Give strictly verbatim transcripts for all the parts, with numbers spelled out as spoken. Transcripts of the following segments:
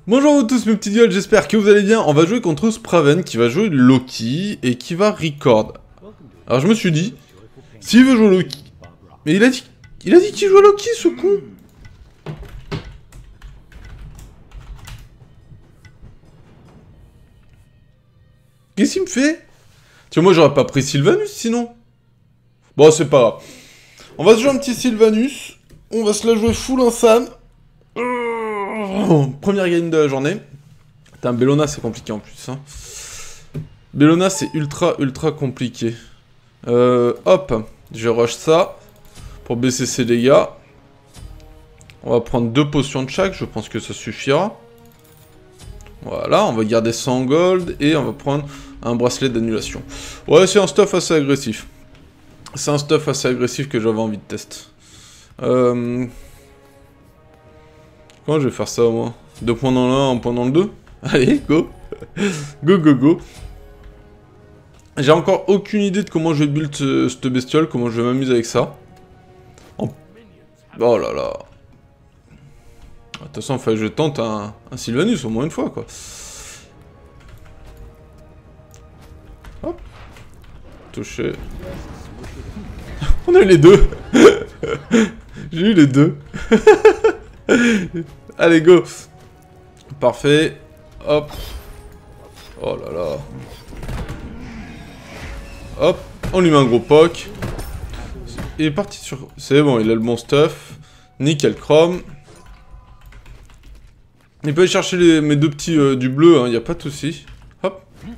Bonjour à vous tous mes petits gueules, j'espère que vous allez bien. On va jouer contre Spraven qui va jouer Loki et qui va record. Alors je me suis dit, s'il veut jouer Loki... Mais il a dit, il a dit qu'il jouait Loki ce con. Qu'est-ce qu'il me fait? Tiens, moi j'aurais pas pris Sylvanus sinon. Bon c'est pas grave. On va se jouer un petit Sylvanus. On va se la jouer full insane. Première game de la journée. Putain, Bellona c'est compliqué en plus. Hein. Bellona c'est ultra ultra compliqué. Euh, hop, je rush ça. Pour baisser ses dégâts. On va prendre deux potions de chaque, je pense que ça suffira. Voilà, on va garder cent gold et on va prendre un bracelet d'annulation. Ouais, c'est un stuff assez agressif. C'est un stuff assez agressif que j'avais envie de tester. Euh... Comment je vais faire ça moi? Deux points dans l'un, un point dans le deux. Allez, go. Go, go, go. J'ai encore aucune idée de comment je vais build ce, cette bestiole, comment je vais m'amuser avec ça. Oh, oh là là. De toute façon, il faut que je tente un, un Sylvanus au moins une fois, quoi. Hop. Touché. On a eu les deux. J'ai eu les deux. Allez, go. Parfait. Hop. Oh là là. Hop. On lui met un gros poc. Il est parti sur... C'est bon, il a le bon stuff. Nickel chrome. Il peut aller chercher les, mes deux petits euh, du bleu, il hein, n'y a pas de souci. Hop.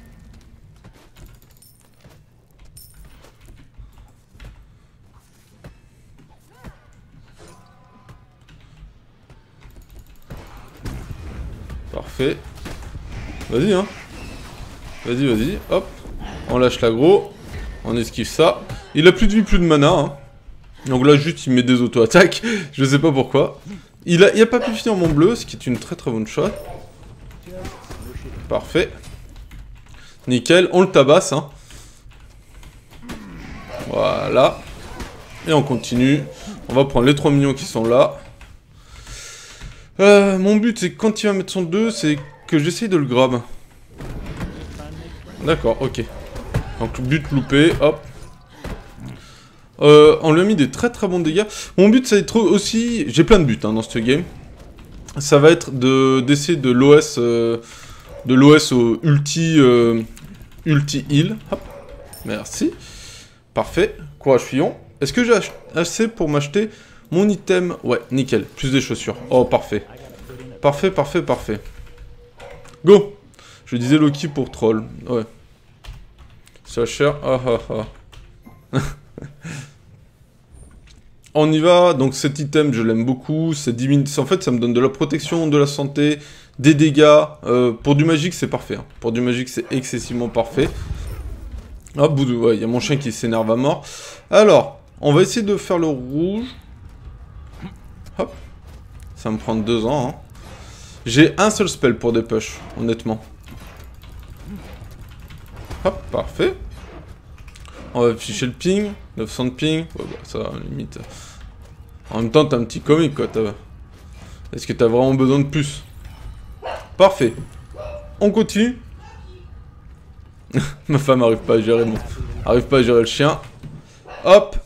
Parfait. Vas-y, hein. Vas-y, vas-y. Hop. On lâche l'agro. On esquive ça. Il a plus de vie, plus de mana. Hein. Donc là, juste, il met des auto-attaques. Je sais pas pourquoi. Il a, il a pas pu finir mon bleu, ce qui est une très très bonne shot. Parfait. Nickel. On le tabasse. Hein. Voilà. Et on continue. On va prendre les trois minions qui sont là. Euh, mon but, c'est quand il va mettre son deux, c'est que j'essaye de le grab. D'accord, ok. Donc, but loupé, hop. Euh, on lui a mis des très très bons dégâts. Mon but, ça va être aussi... J'ai plein de buts hein, dans ce game. Ça va être de d'essayer de l'O S... Euh, de l'O S au ulti... Euh, ulti heal. Hop. Merci. Parfait. Courage Fillon. Est-ce que j'ai assez pour m'acheter... Mon item, ouais, nickel, plus des chaussures. Oh, parfait. Parfait, parfait, parfait. Go. Je disais Loki pour troll, ouais. Ça cher, ah ah ah. On y va, donc cet item, je l'aime beaucoup. C'est diminue... En fait, ça me donne de la protection, de la santé, des dégâts. Euh, pour du magique, c'est parfait. Hein. Pour du magique, c'est excessivement parfait. Hop, boudou, ouais, il y a mon chien qui s'énerve à mort. Alors, on va essayer de faire le rouge. Hop. Ça me prend deux ans. Hein. J'ai un seul spell pour des push, honnêtement. Hop, parfait. On va afficher le ping. neuf cents de ping. Ouais, bah, ça, limite. En même temps, t'as un petit comique, quoi. Est-ce que t'as vraiment besoin de plus? Parfait. On continue. Ma femme arrive pas à gérer mon... Arrive pas à gérer le chien. Hop.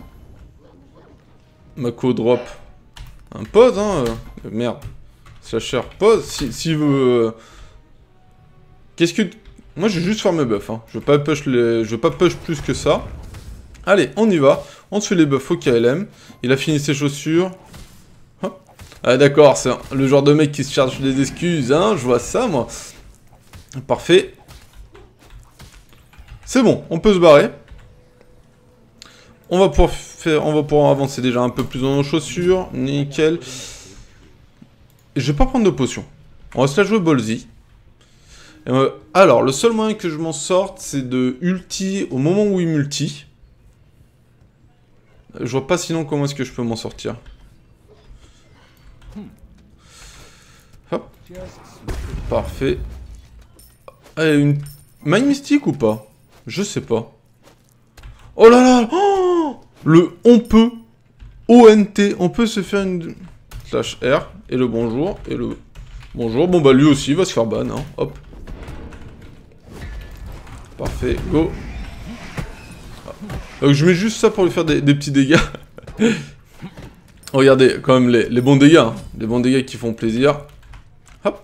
Mako drop. Un pause, hein. Euh, merde. Slasher, pause. S'il si veut... Euh... Qu'est-ce que... Moi, je vais juste faire mes buffs, hein. Je veux pas push les... Je veux pas push plus que ça. Allez, on y va. On se fait les buffs au K L M. Il a fini ses chaussures. Hop. Ah, d'accord, c'est le genre de mec qui se charge des excuses, hein. Je vois ça, moi. Parfait. C'est bon, on peut se barrer. On va pouvoir faire, on va pouvoir avancer déjà un peu plus dans nos chaussures. Nickel. Je vais pas prendre de potion. On va se la jouer ballsy. Euh, alors, le seul moyen que je m'en sorte, c'est de ulti au moment où il multi. Je vois pas sinon comment est-ce que je peux m'en sortir. Hop. Parfait. Allez, une... Mind Mystique ou pas? Je sais pas. Oh là là, oh, le on peut. O N T, on peut se faire une... Slash R, et le bonjour, et le... Bonjour, bon bah lui aussi il va se faire ban, hein. Hop. Parfait, go. Donc je mets juste ça pour lui faire des, des petits dégâts. Regardez, quand même les, les bons dégâts, hein. Les bons dégâts qui font plaisir. Hop.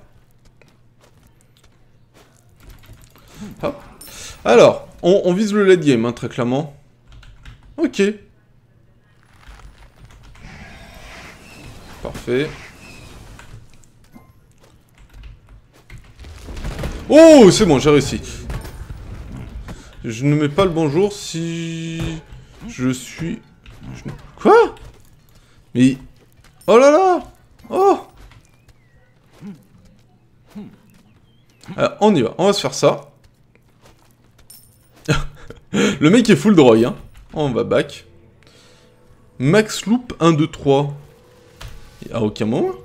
Hop. Alors, on, on vise le late game, hein, très clairement. Ok. Parfait. Oh, c'est bon, j'ai réussi. Je ne mets pas le bonjour si... Je suis... Je... Quoi? Mais... Oh là là! Oh! Alors, on y va, on va se faire ça. Le mec est full droid, hein. On va back. Max loop un, deux, trois. À aucun moment.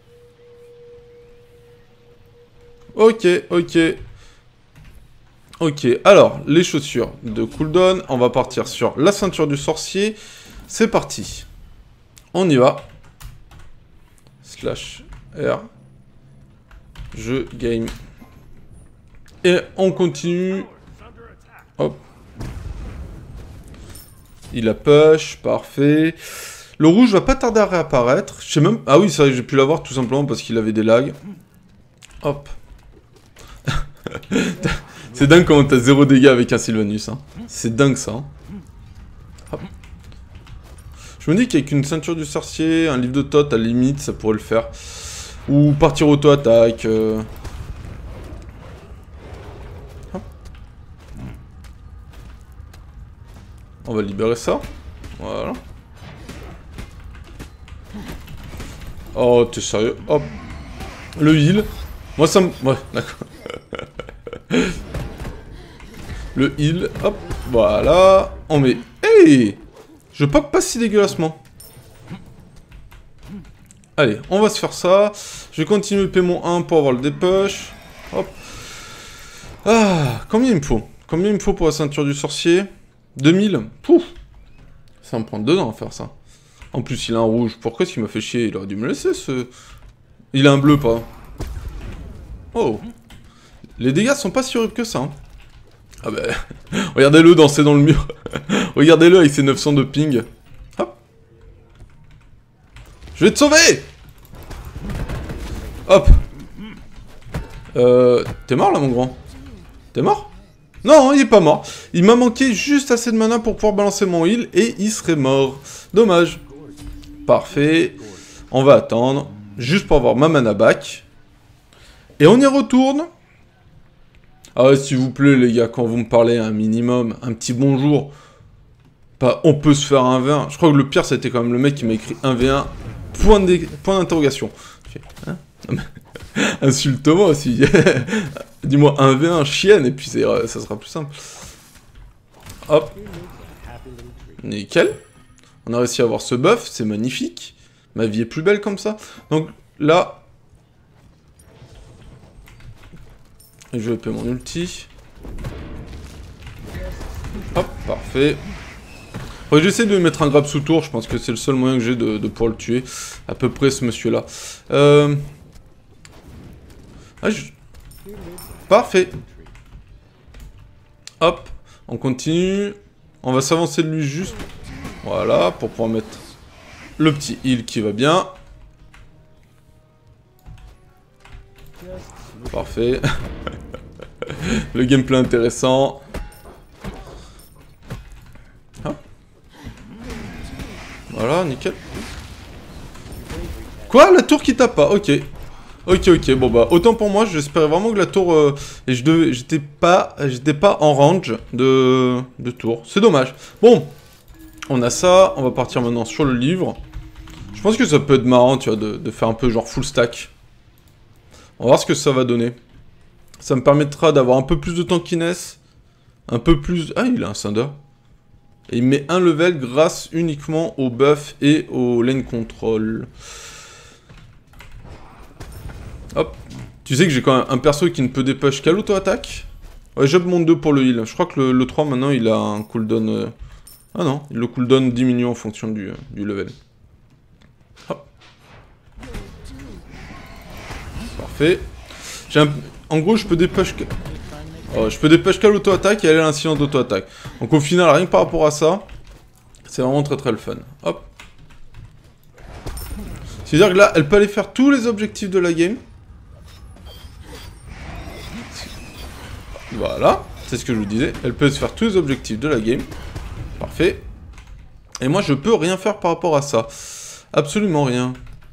Ok, ok. Ok, alors, les chaussures de cooldown. On va partir sur la ceinture du sorcier. C'est parti. On y va. Slash R. Je game. Et on continue. Hop. Il a push, parfait. Le rouge va pas tarder à réapparaître. Je sais même... Ah oui, c'est vrai que j'ai pu l'avoir tout simplement parce qu'il avait des lags. Hop. C'est dingue comment t'as zéro dégâts avec un Sylvanus. Hein. C'est dingue ça. Hein. Hop. Je me dis qu'avec une ceinture du sorcier, un livre de tot, à la limite, ça pourrait le faire. Ou partir auto-attaque. Euh... On va libérer ça. Voilà. Oh, t'es sérieux? Hop. Le heal. Moi, ça me... Ouais, d'accord. Le heal. Hop. Voilà. On met... Hey! Je pop pas si dégueulassement. Allez, on va se faire ça. Je vais continuer P mon un pour avoir le dépush. Hop. Ah, combien il me faut? Combien il me faut pour la ceinture du sorcier? deux mille. Pouf. Ça va me prendre deux ans à faire ça. En plus, il a un rouge. Pourquoi est-ce qu'il m'a fait chier? Il aurait dû me laisser, ce... Il a un bleu, pas. Oh. Les dégâts sont pas si horribles que ça. Hein. Ah bah... Regardez-le danser dans le mur. Regardez-le avec ses neuf cents de ping. Hop. Je vais te sauver. Hop. Euh... T'es mort, là, mon grand? T'es mort? Non, il est pas mort. Il m'a manqué juste assez de mana pour pouvoir balancer mon heal et il serait mort. Dommage. Parfait. On va attendre. Juste pour avoir ma mana back. Et on y retourne. Ah ouais, s'il vous plaît, les gars, quand vous me parlez un minimum, un petit bonjour. Pas, on peut se faire un v un. Je crois que le pire, c'était quand même le mec qui m'a écrit un v un. Point d'interrogation. Hein? Insulte-moi aussi. Dis-moi un v un, chienne, et puis ça sera plus simple. Hop. Nickel. On a réussi à avoir ce buff, c'est magnifique. Ma vie est plus belle comme ça. Donc là... Et je vais payer mon ulti. Hop, parfait. Ouais, j'essaie de mettre un grab sous tour, je pense que c'est le seul moyen que j'ai de, de pouvoir le tuer. À peu près ce monsieur-là. Euh... Ah, je... Parfait. Hop, on continue. On va s'avancer de lui juste. Voilà, pour pouvoir mettre le petit heal qui va bien. Parfait. Le gameplay intéressant. Hop. Voilà, nickel. Quoi? La tour qui tape pas? Ok. Ok, ok, bon bah, autant pour moi, j'espérais vraiment que la tour... Euh, et je devais... J'étais pas... J'étais pas en range de... de tour. C'est dommage. Bon. On a ça. On va partir maintenant sur le livre. Je pense que ça peut être marrant, tu vois, de, de faire un peu genre full stack. On va voir ce que ça va donner. Ça me permettra d'avoir un peu plus de tankiness. Un peu plus... Ah, il a un Cinder. Et il met un level grâce uniquement au buff et au lane control. Hop. Tu sais que j'ai quand même un perso qui ne peut dépush qu'à l'auto-attaque. Ouais, job monte deux pour le heal. Je crois que le, le trois, maintenant, il a un cooldown... Euh... Ah non, le cooldown diminue en fonction du, euh, du level. Hop. Parfait. J'ai un... En gros, je peux dépêcher... Oh, je peux dépêcher qu'à l'auto-attaque et elle a l'incident d'auto-attaque. Donc au final, rien que par rapport à ça, c'est vraiment très très le fun. Hop. C'est-à-dire que là, elle peut aller faire tous les objectifs de la game. Voilà, c'est ce que je vous disais. Elle peut se faire tous les objectifs de la game. Parfait. Et moi, je peux rien faire par rapport à ça. Absolument rien.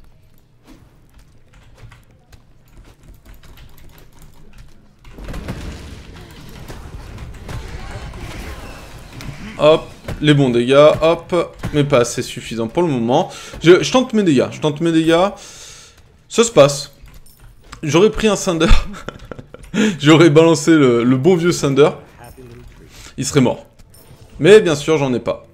Hop, les bons dégâts, hop, mais pas assez suffisant pour le moment. Je, je tente mes dégâts, je tente mes dégâts. Ça se passe. J'aurais pris un Thunder. J'aurais balancé le, le bon vieux Thunder. Il serait mort. Mais bien sûr, j'en ai pas.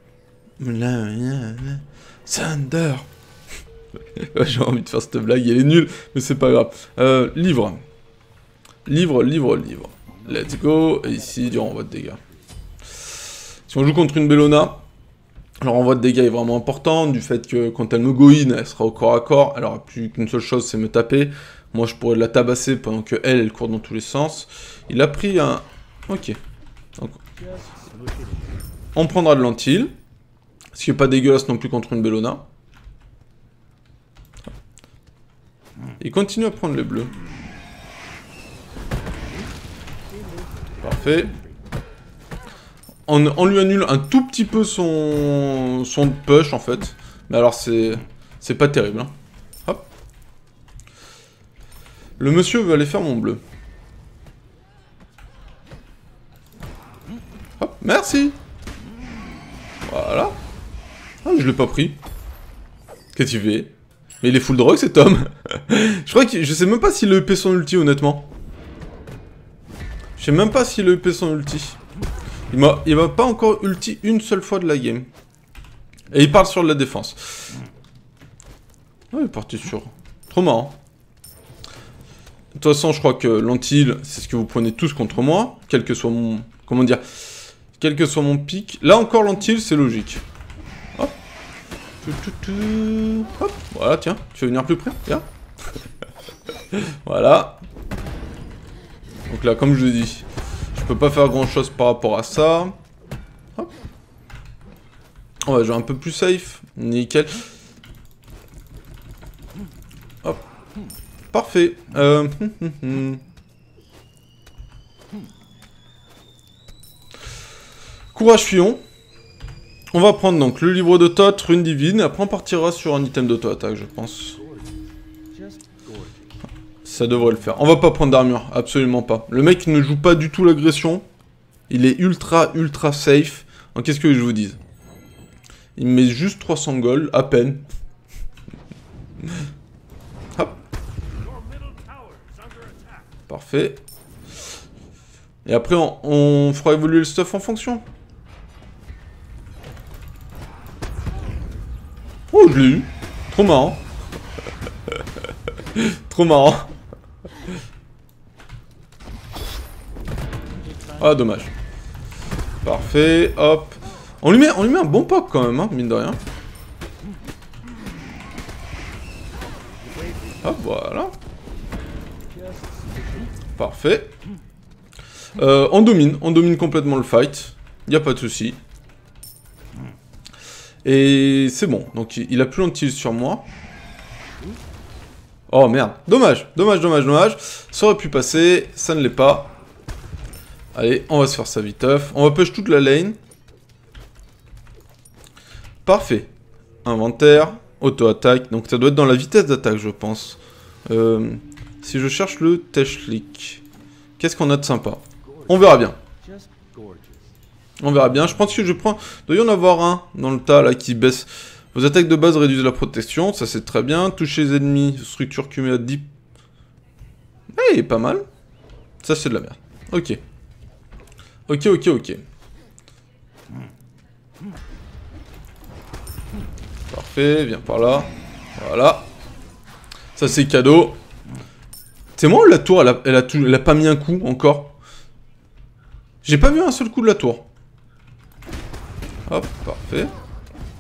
Thunder. J'ai envie de faire cette blague, elle est nulle, mais c'est pas grave. Euh, livre. Livre, livre, livre. Let's go. Et ici, du renvoi de dégâts. Si on joue contre une Bellona, le renvoi de dégâts est vraiment important, du fait que quand elle me go in, elle sera au corps à corps, elle aura plus qu'une seule chose, c'est me taper. Moi, je pourrais la tabasser pendant que elle, elle court dans tous les sens. Il a pris un... Ok. Donc... On prendra de l'antil. Ce qui n'est pas dégueulasse non plus contre une Bellona. Il continue à prendre les bleus. Parfait. On, on lui annule un tout petit peu son, son push en fait. Mais alors c'est c'est pas terrible. Hein. Hop. Le monsieur veut aller faire mon bleu. Hop, merci. Voilà. Ah, mais je l'ai pas pris. Qu'est-ce qu'il fait? Mais il est full drogue cet homme. Je crois que je sais même pas s'il a E P son ulti honnêtement. Je sais même pas s'il a E P son ulti. Il m'a il m'a pas encore ulti une seule fois de la game. Et il parle sur de la défense. Ouais, il est parti sur... Trop marrant. De toute façon, je crois que l'antil, c'est ce que vous prenez tous contre moi. Quel que soit mon... Comment dire? Quel que soit mon pic. Là encore, l'antil, c'est logique. Hop. Hop. Voilà, tiens. Tu veux venir plus près? Viens. Voilà. Donc là, comme je l'ai dit, je peux pas faire grand chose par rapport à ça. Hop. On va jouer un peu plus safe. Nickel. Hop. Parfait. Euh... Courage Fion. On va prendre donc le livre de Thoth, rune divine, et après on partira sur un item d'auto-attaque, je pense. Ça devrait le faire. On va pas prendre d'armure, absolument pas. Le mec ne joue pas du tout l'agression. Il est ultra, ultra safe. Donc qu'est-ce que je vous dise? Il met juste trois cents gold, à peine. Hop. Parfait. Et après, on, on fera évoluer le stuff en fonction. Oh, je l'ai eu. Trop marrant. Trop marrant. Ah, dommage. Parfait, hop. On lui met, on lui met un bon pop quand même, hein, mine de rien. Hop, voilà. Parfait. Euh, on domine, on domine complètement le fight. Y a pas de souci. Et c'est bon, donc il a plus l'anti sur moi. Oh merde, dommage, dommage, dommage, dommage. Ça aurait pu passer, ça ne l'est pas. Allez, on va se faire ça viteuf. On va push toute la lane. Parfait. Inventaire, auto-attaque. Donc ça doit être dans la vitesse d'attaque, je pense. Euh, si je cherche le Teshlik, qu'est-ce qu'on a de sympa? On verra bien. On verra bien. Je pense que je prends... Il doit y en avoir un dans le tas, là, qui baisse. Vos attaques de base réduisent la protection. Ça, c'est très bien. Toucher les ennemis. Structure cumulée à dix... Eh, pas mal. Ça, c'est de la merde. Ok. Ok, ok, ok. Parfait. Viens par là. Voilà. Ça, c'est cadeau. C'est moi ou la tour, elle a, elle, a tout, elle a pas mis un coup, encore? J'ai pas vu un seul coup de la tour. Hop, parfait.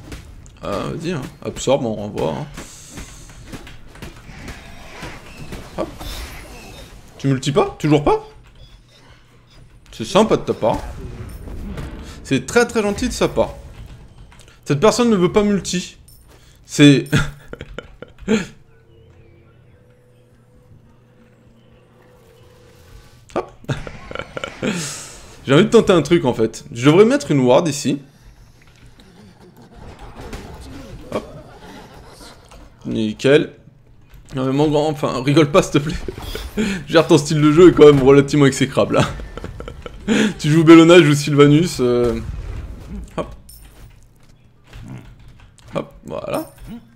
Ah, vas-y, hein. Absorbe, on renvoie. Hein. Hop. Tu multis pas? Toujours pas? C'est sympa de ta part. C'est très très gentil de sa part. Cette personne ne veut pas multi. C'est... Hop. J'ai envie de tenter un truc en fait. Je devrais mettre une ward ici. Hop. Nickel. Non mais mon grand, enfin, rigole pas s'il te plaît. Gère ton style de jeu est quand même relativement exécrable. Hein. Tu joues Bellona, je joue Sylvanus. Euh... Hop. Hop, voilà.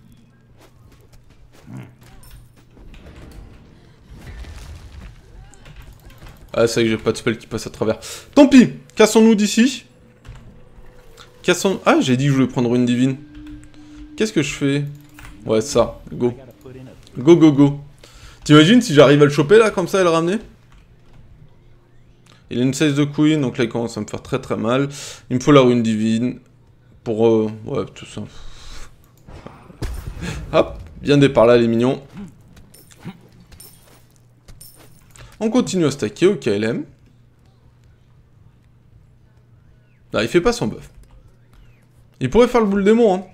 Ah, c'est vrai que j'ai pas de spell qui passe à travers. Tant pis, cassons-nous d'ici. Cassons... Ah, j'ai dit que je voulais prendre une divine. Qu'est-ce que je fais? Ouais, ça, go. Go, go, go. T'imagines si j'arrive à le choper, là, comme ça, et le ramener? Il a une size de queen, donc là, il commence à me faire très très mal. Il me faut la rune divine. Pour... Euh... Ouais, tout ça. Hop, viens par là, les mignons. On continue à stacker au K L M. Là, il fait pas son buff. Il pourrait faire le boule démon, hein.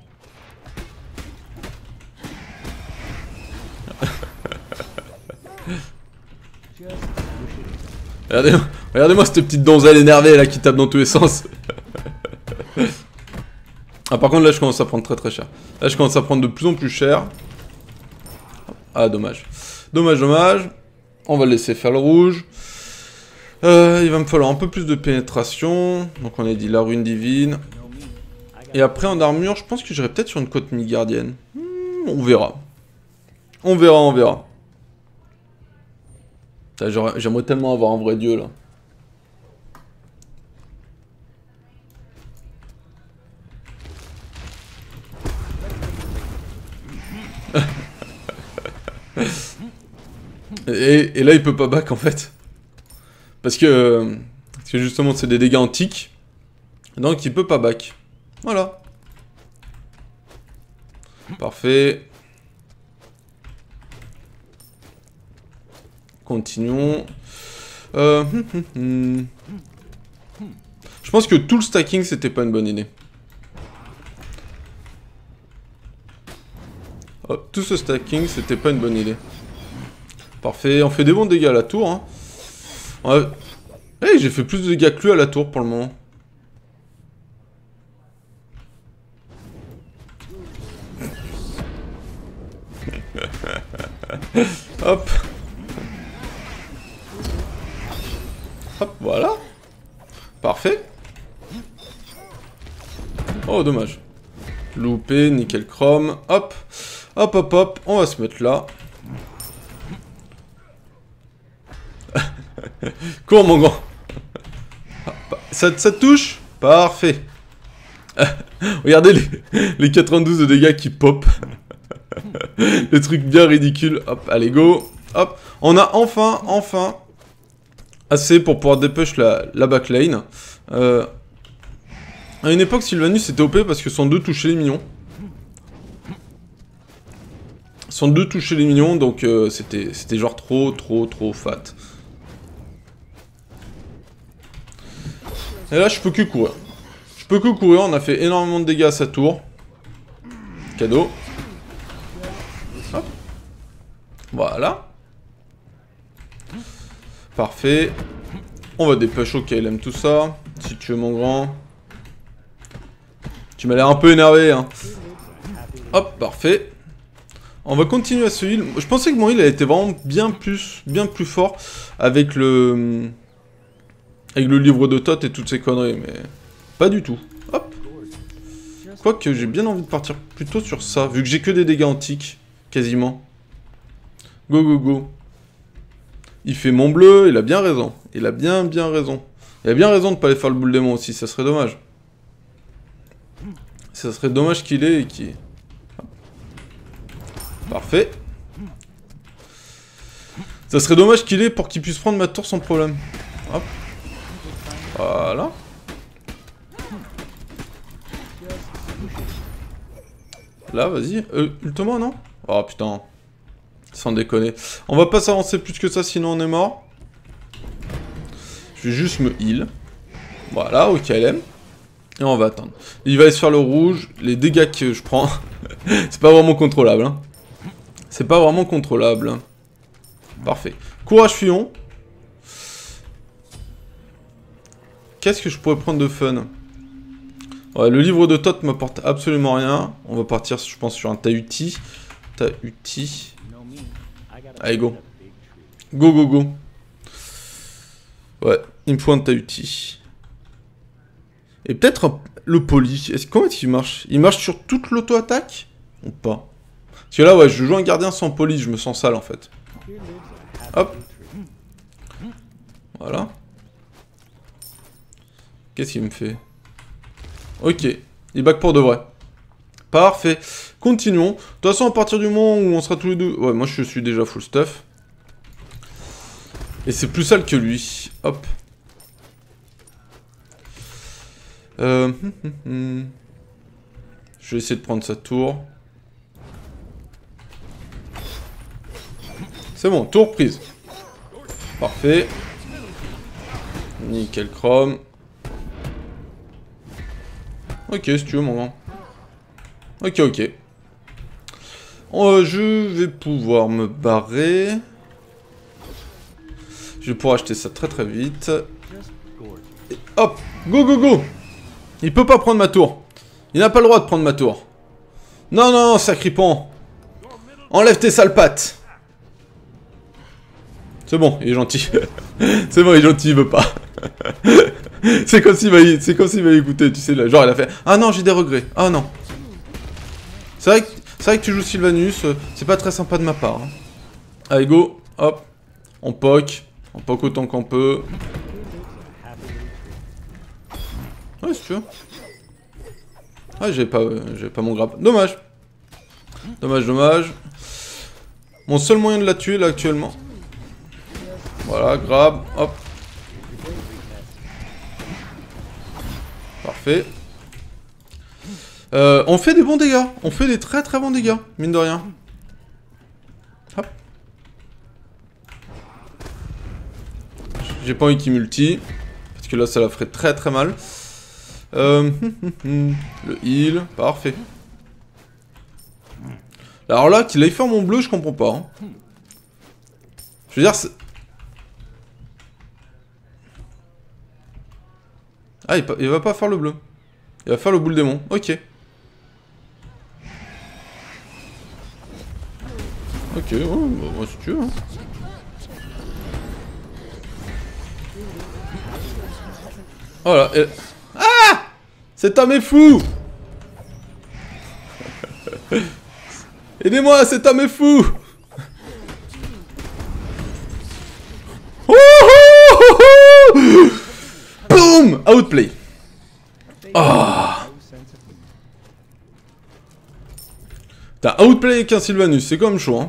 Regardez-moi regardez cette petite donzelle énervée là qui tape dans tous les sens. Ah par contre là je commence à prendre très très cher. Là je commence à prendre de plus en plus cher. Ah dommage. Dommage, dommage. On va laisser faire le rouge. Euh, il va me falloir un peu plus de pénétration. Donc on a dit la rune divine. Et après en armure, je pense que j'irai peut-être sur une côte mi-gardienne. Hmm, on verra. On verra, on verra. J'aimerais tellement avoir un vrai dieu là. et, et là il peut pas back en fait. Parce que, parce que justement c'est des dégâts antiques. Donc il peut pas back. Voilà. Parfait. Continuons. Euh, hum, hum, hum. Je pense que tout le stacking, c'était pas une bonne idée. Oh, tout ce stacking, c'était pas une bonne idée. Parfait, on fait des bons dégâts à la tour. Hein. Ouais. Hey, j'ai fait plus de dégâts que lui à la tour pour le moment. Hop. Hop, voilà. Parfait. Oh, dommage. Loupé, nickel chrome. Hop. Hop, hop, hop. On va se mettre là. Cours, mon grand. Ça, ça te touche? Parfait. Regardez les, les quatre-vingt-douze de dégâts qui pop. Les trucs bien ridicules. Hop, allez, go. Hop. On a enfin, enfin... assez pour pouvoir dépêcher la, la backlane. Euh, à une époque, Sylvanus était O P parce que son deux touchait les minions. Son deux touchait les minions, donc euh, c'était c'était genre trop, trop, trop fat. Et là, je peux que courir. Je peux que courir, on a fait énormément de dégâts à sa tour. Cadeau. Hop. Voilà. Parfait. On va dépêcher au K L M tout ça. Si tu veux mon grand. Tu m'as l'air un peu énervé hein. Hop, parfait. On va continuer à se heal. Je pensais que mon heal a été vraiment bien plus, bien plus fort avec le... Avec le livre de Thoth et toutes ces conneries, mais... Pas du tout. Hop. Quoique j'ai bien envie de partir plutôt sur ça, vu que j'ai que des dégâts antiques, quasiment. Go, go, go. Il fait mon bleu, il a bien raison. Il a bien, bien raison. Il a bien raison de pas aller faire le boule démon aussi, ça serait dommage. Ça serait dommage qu'il ait et qu'il... Parfait. Ça serait dommage qu'il ait pour qu'il puisse prendre ma tour sans problème. Hop. Voilà. Là, vas-y. Euh, ultima, non? Oh putain. Ça Sans déconner. On va pas s'avancer plus que ça, sinon on est mort. Je vais juste me heal. Voilà, au K L M. Et on va attendre. Il va aller se faire le rouge. Les dégâts que je prends, c'est pas vraiment contrôlable. Hein. C'est pas vraiment contrôlable. Hein. Parfait. Courage Fuyon. Qu'est-ce que je pourrais prendre de fun? Ouais, le livre de Thoth m'apporte absolument rien. On va partir, je pense, sur un Tahuti. Tahuti. Allez, go. Go, go, go. Ouais, il me faut un Tahuti. Et peut-être le poli. Est-ce, comment est-ce qu'il marche? Il marche sur toute l'auto-attaque? Ou pas? Parce que là, ouais, je joue un gardien sans poli, je me sens sale, en fait. Hop. Voilà. Qu'est-ce qu'il me fait? Ok. Il back pour de vrai. Parfait. Continuons. De toute façon, à partir du moment où on sera tous les deux... Ouais, moi, je suis déjà full stuff. Et c'est plus sale que lui. Hop. Euh... Hum, hum, hum. Je vais essayer de prendre sa tour. C'est bon, tour prise. Parfait. Nickel chrome. Ok, si tu veux, mon grand. Ok, ok. Euh, je vais pouvoir me barrer. Je vais pouvoir acheter ça très très vite. Et hop, go go go. Il peut pas prendre ma tour. Il n'a pas le droit de prendre ma tour. Non, non, non, sacripant. Enlève tes sales pattes. C'est bon, il est gentil. C'est bon, il est gentil, il veut pas. C'est comme s'il m'avait c'est comme s'il m'avait écouté, tu sais, là. Genre il a fait « Ah non, j'ai des regrets. Ah non. » C'est vrai, que, c'est vrai que tu joues Sylvanus, euh, c'est pas très sympa de ma part. Hein. Allez, go. Hop. On poke. On poke autant qu'on peut. Ouais, si tu veux. Ah, j'avais pas, euh, j'avais pas mon grappe. Dommage. Dommage, dommage. Mon seul moyen de la tuer, là, actuellement. Voilà, grab. Hop. Parfait. Euh, on fait des bons dégâts. On fait des très très bons dégâts, mine de rien. Hop. J'ai pas envie qu'il multi. Parce que là, ça la ferait très très mal. Euh, le heal. Parfait. Alors là, qu'il aille faire mon bleu, je comprends pas. Hein. Je veux dire, c'est... Ah, il, il va pas faire le bleu. Il va faire le boule démon. Ok. Ok, ouais, bah, moi si tu veux. Hein. Voilà. Et... Ah! Cet homme est fou! Aidez-moi, cet homme est fou! Boom! Outplay. Ah! T'as outplay avec un Sylvanus, c'est quand même chaud, hein.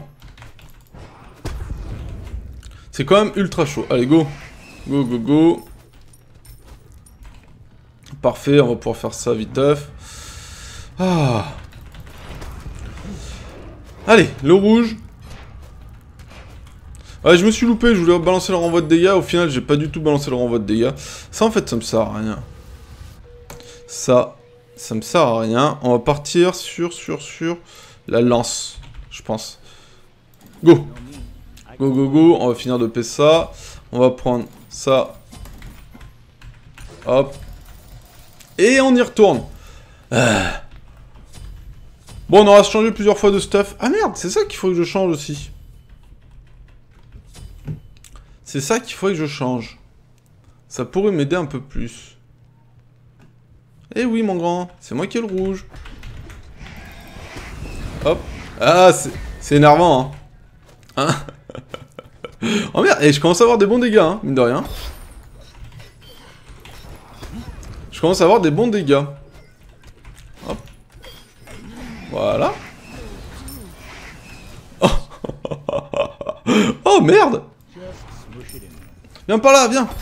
C'est quand même ultra chaud. Allez, go. Go, go, go. Parfait, on va pouvoir faire ça viteuf. Ah. Allez, le rouge. Ouais, je me suis loupé, je voulais balancer le renvoi de dégâts. Au final, j'ai pas du tout balancé le renvoi de dégâts. Ça, en fait, ça me sert à rien. Ça, ça me sert à rien. On va partir sur, sur, sur la lance, je pense. Go. Go, go, go. On va finir de payer ça. On va prendre ça. Hop. Et on y retourne. Ah. Bon, on aura changé plusieurs fois de stuff. Ah merde, c'est ça qu'il faut que je change aussi. C'est ça qu'il faudrait que je change. Ça pourrait m'aider un peu plus. Eh oui, mon grand. C'est moi qui ai le rouge. Hop. Ah, c'est énervant, hein. Hein. Oh merde, et je commence à avoir des bons dégâts, hein, mine de rien. Je commence à avoir des bons dégâts. Hop. Voilà. Oh, oh merde. Viens par là, viens.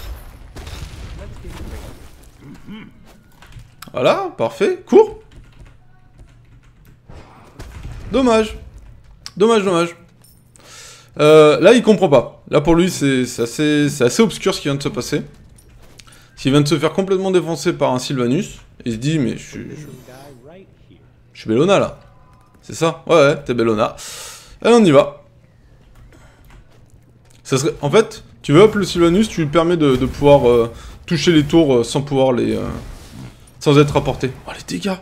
Voilà, parfait. Cours. Dommage. Dommage, dommage. Euh, là, il comprend pas. Là, pour lui, c'est assez, assez obscur ce qui vient de se passer. S'il vient de se faire complètement défoncer par un Sylvanus, il se dit, mais je suis... Je, je suis Bellona, là. C'est ça? Ouais, ouais, t'es Bellona. Allez, on y va. Ça serait... En fait, tu veux up le Sylvanus, tu lui permets de, de pouvoir euh, toucher les tours euh, sans pouvoir les... Euh, sans être rapporté. Oh, les dégâts.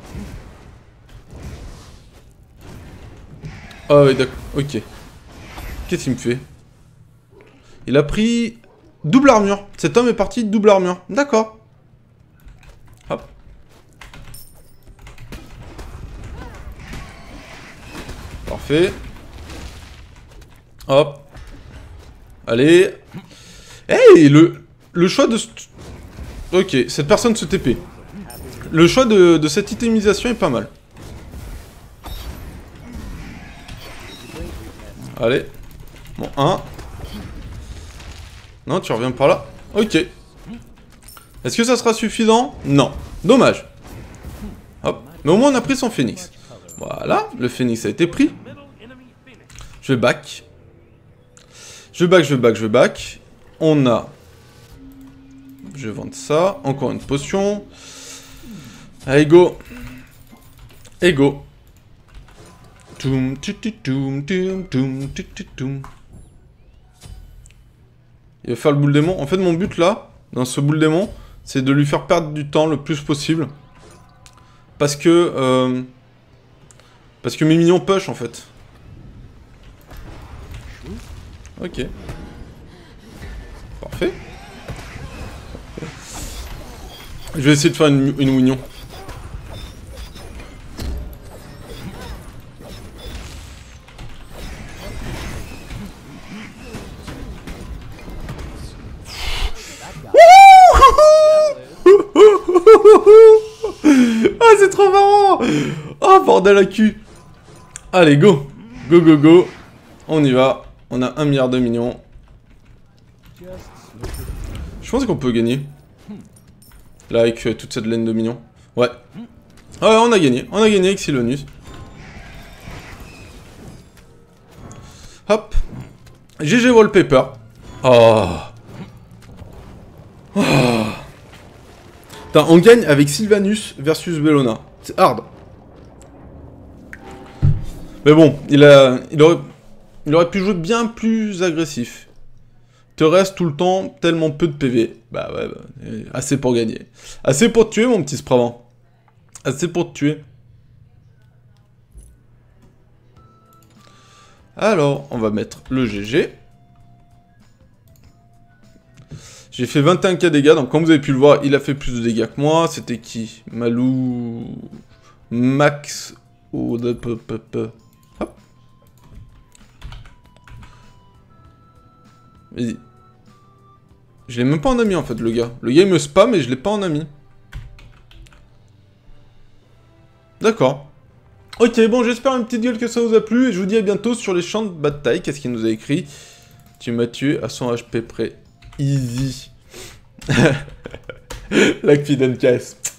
Ah ouais, d'accord, ok. Qu'est-ce qu'il me fait? Il a pris... Double armure. Cet homme est parti double armure. D'accord. Hop. Parfait. Hop. Allez. Hey, le, le choix de... Ok, cette personne se T P. Le choix de, de cette itemisation est pas mal. Allez. Bon, un. Non, tu reviens par là. Ok. Est-ce que ça sera suffisant? Non. Dommage. Hop. Mais au moins, on a pris son phénix. Voilà. Le phénix a été pris. Je vais back. Je vais back, je vais back, je vais back. On a... Je vais vendre ça. Encore une potion. Allez, go. Et go. Toum, tu, tu, toum, toum, toum, tu, tu, toum. Il va faire le boule démon. En fait, mon but là, dans ce boule démon, c'est de lui faire perdre du temps le plus possible. Parce que... Euh, parce que mes minions push en fait. Ok. Parfait. Je vais essayer de faire une, une mignon. Ah, c'est trop marrant! Oh, bordel à cul! Allez, go! Go, go, go! On y va. On a un milliard de millions. Je pense qu'on peut gagner. Là, avec euh, toute cette laine de millions. Ouais. Ouais, on a gagné. On a gagné avec Sylvanus. Hop. G G Wallpaper. Oh. Oh. Putain, on gagne avec Sylvanus versus Bellona. C'est hard. Mais bon, il a, il aurait, il aurait pu jouer bien plus agressif. Te reste tout le temps tellement peu de P V. Bah ouais, bah, assez pour gagner. Assez pour te tuer, mon petit Spravant. Assez pour te tuer. Alors, on va mettre le G G. J'ai fait vingt et un K dégâts, donc comme vous avez pu le voir, il a fait plus de dégâts que moi. C'était qui? Malou... Max... ou de... Hop. Vas-y. Je l'ai même pas en ami en fait, le gars. Le gars il me spam et je l'ai pas en ami. D'accord. Ok, bon, j'espère une petite gueule que ça vous a plu. Et je vous dis à bientôt sur les champs de bataille. Qu'est-ce qu'il nous a écrit? Tu m'as tué à cent H P près. Easy. La K F I D N K S.